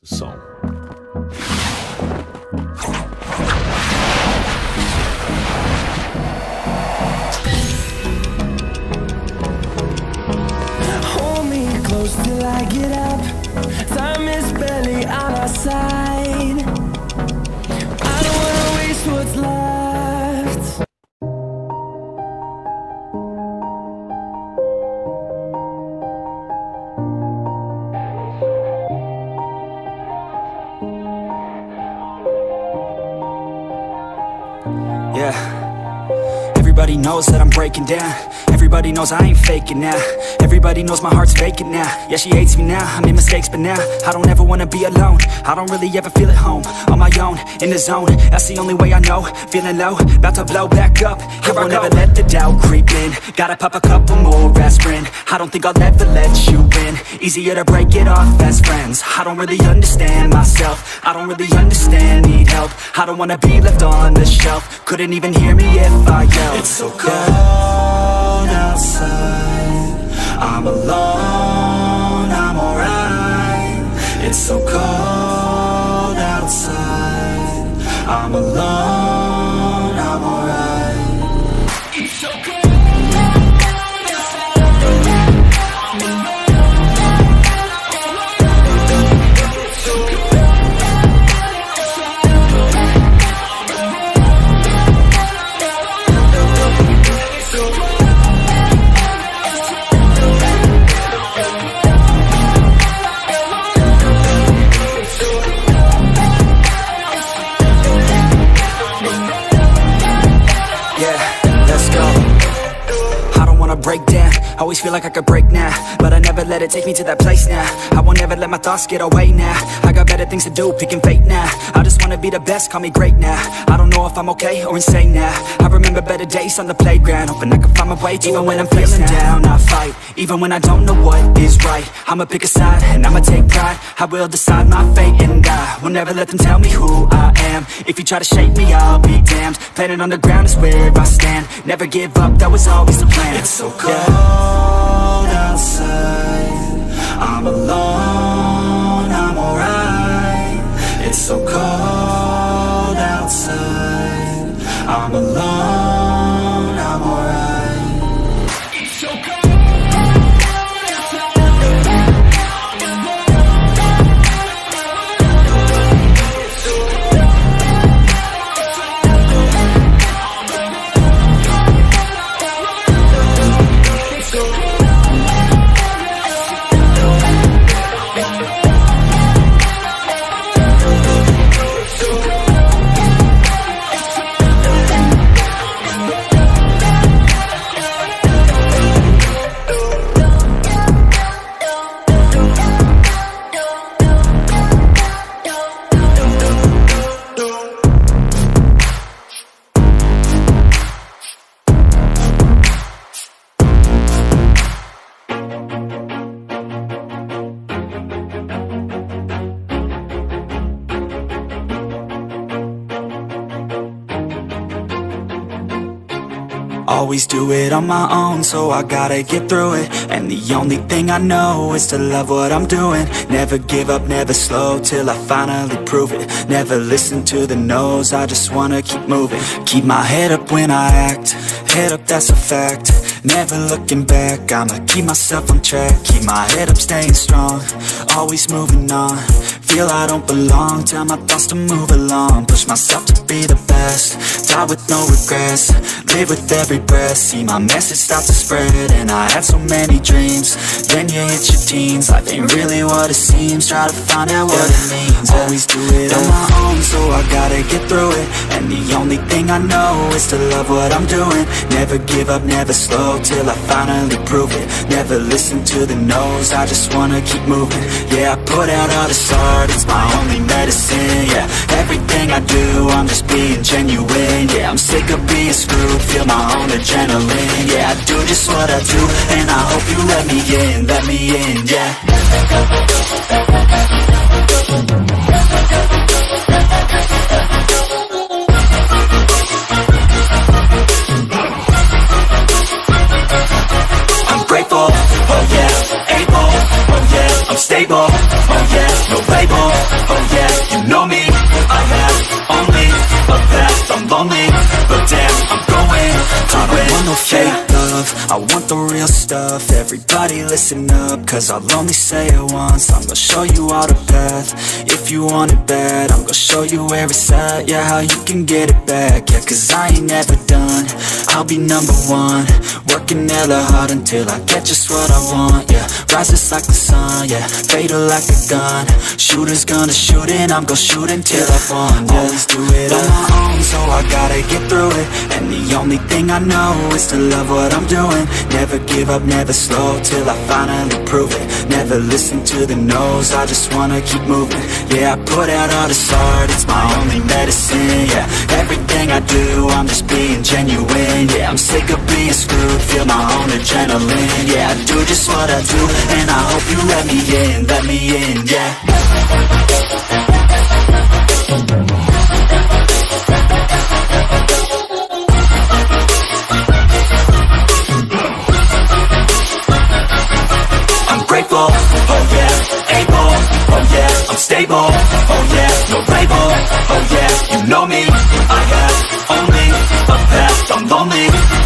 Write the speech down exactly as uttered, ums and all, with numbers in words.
song. Hold me close till I get up. Time is barely on our side. I don't wanna waste what's left. Yeah. Everybody knows that I'm breaking down. Everybody knows I ain't faking now. Everybody knows my heart's vacant now. Yeah, she hates me now, I made mistakes, but now I don't ever wanna be alone. I don't really ever feel at home. On my own, in the zone, that's the only way I know. Feeling low, about to blow back up. Here I won't ever let the doubt creep in. Gotta pop a couple more aspirin. I don't think I'll ever let you in. Easier to break it off as friends. I don't really understand myself. I don't really understand, need help. I don't wanna be left on the shelf. Couldn't even hear me if I yelled. It's so cold outside, I'm alone, I'm alright. It's so cold outside, I'm alone, I'm alright. It's so cold. Break down, always feel like I could break now, but I never let it take me to that place now. I won't ever let my thoughts get away now. I got better things to do, picking fate now. I just wanna be the best, call me great now. I don't know if I'm okay or insane now. I remember better days on the playground, hoping I can find my way to even when I'm feeling down, I fight, even when I don't know what is right. I'ma pick a side, and I'ma take pride. I will decide my fate, and I will never let them tell me who I am. If you try to shake me, I'll be damned. Planet on the ground is where I stand. Never give up, that was always the plan. It's so cold outside, I'm alone, I'm alright. It's so cold outside, I'm alone, I'm alright. It's so cold. Always do it on my own, so I gotta get through it. And the only thing I know is to love what I'm doing. Never give up, never slow, till I finally prove it. Never listen to the no's, I just wanna keep moving. Keep my head up when I act, head up, that's a fact. Never looking back, I'ma keep myself on track. Keep my head up, staying strong, always moving on. Feel I don't belong, tell my thoughts to move along. Push myself to be the best, die with no regrets. Live with every breath, see my message start to spread. And I had so many dreams, then you hit your teens. Life ain't really what it seems, try to find out what it means. Always do it on my own, so I gotta get through it. And the only thing I know is to love what I'm doing. Never give up, never slow, till I finally prove it. Never listen to the no's, I just wanna keep moving. Yeah, I put out all this art, it's my only medicine. Yeah, everything I do, I'm just being genuine. Yeah, I'm sick of being screwed, feel my own adrenaline. Yeah, I do just what I do, and I hope you let me in, let me in, yeah. I'm grateful, oh yeah, able, oh yeah, I'm stable, oh yeah, no label. real stuff. Everybody listen up, cause I'll only say it once. I'm gonna show you all the path. If you want it bad, I'm gonna show you where it's at. Yeah, how you can get it back. Yeah, cause I ain't never done. I'll be number one, working hella hard until I get just what I want. Yeah, rises like the sun, yeah, fatal like a gun. Shooters gonna shoot and I'm gonna shoot until I've won. Yeah, always do it on my own, so I gotta get through it. And the only thing I know is to love what I'm doing. Never give up, never slow, till I finally prove it. Never listen to the no's, I just wanna keep moving. Yeah, I put out all this art, it's my only medicine. Yeah, everything I do, I'm just being genuine. Yeah, I'm sick of being screwed, feel my own adrenaline. Yeah, I do just what I do, and I hope you let me in, let me in, yeah. I'm grateful, oh yeah, able, oh yeah, I'm stable, oh yeah, no label, oh yeah, you know me, I have only a path, I'm lonely.